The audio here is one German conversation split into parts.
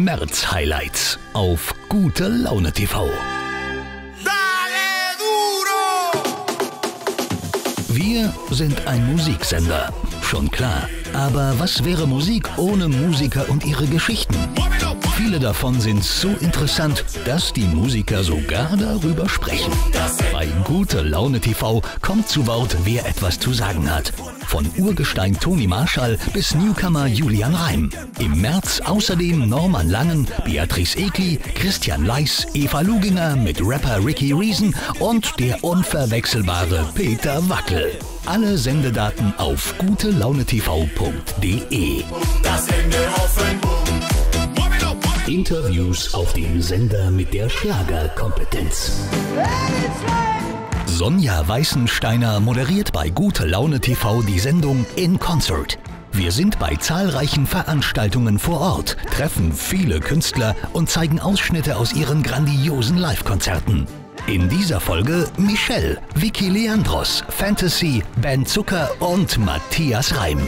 März-Highlights auf Gute Laune TV. Wir sind ein Musiksender, schon klar. Aber was wäre Musik ohne Musiker und ihre Geschichten? Viele davon sind so interessant, dass die Musiker sogar darüber sprechen. Bei Gute Laune TV kommt zu Wort, wer etwas zu sagen hat. Von Urgestein Toni Marshall bis Newcomer Julian Reim. Im März außerdem Norman Langen, Beatrice Egli, Christian Leis, Eva Luginger mit Rapper Ricky Reason und der unverwechselbare Peter Wackel. Alle Sendedaten auf gutelaunetv.de. Interviews auf dem Sender mit der Schlagerkompetenz. Sonja Weißensteiner moderiert bei Gute Laune TV die Sendung In Concert. Wir sind bei zahlreichen Veranstaltungen vor Ort, treffen viele Künstler und zeigen Ausschnitte aus ihren grandiosen Live-Konzerten. In dieser Folge Michelle, Vicky Leandros, Fantasy, Ben Zucker und Matthias Reim.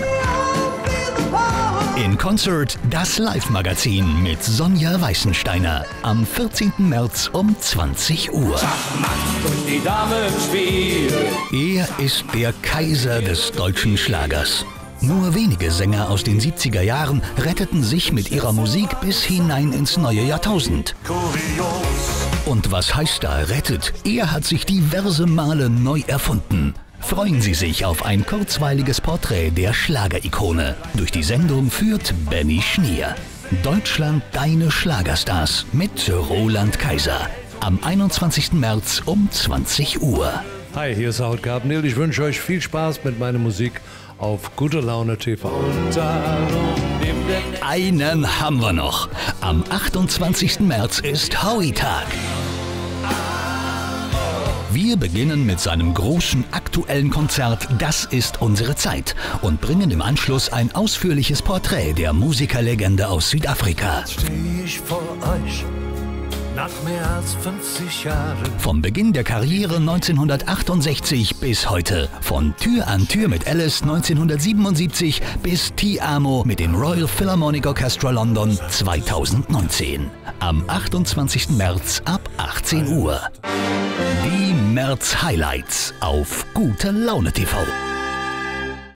In Concert das Live-Magazin mit Sonja Weißensteiner am 14. März um 20 Uhr. Er ist der Kaiser des deutschen Schlagers. Nur wenige Sänger aus den 70er Jahren retteten sich mit ihrer Musik bis hinein ins neue Jahrtausend. Und was heißt da rettet? Er hat sich diverse Male neu erfunden. Freuen Sie sich auf ein kurzweiliges Porträt der Schlagerikone. Durch die Sendung führt Benny Schnier. Deutschland, deine Schlagerstars mit Roland Kaiser. Am 21. März um 20 Uhr. Hi, hier ist Haut Gabnil. Ich wünsche euch viel Spaß mit meiner Musik auf Gute Laune TV. Einen haben wir noch. Am 28. März ist Howie-Tag. Wir beginnen mit seinem großen aktuellen Konzert Das ist unsere Zeit und bringen im Anschluss ein ausführliches Porträt der Musikerlegende aus Südafrika. Jetzt stehe ich vor euch nach mehr als 50 Jahren. Vom Beginn der Karriere 1968 bis heute. Von Tür an Tür mit Alice 1977 bis Ti Amo mit dem Royal Philharmonic Orchestra London 2019. Am 28. März ab 18 Uhr. Die März-Highlights auf Gute Laune TV.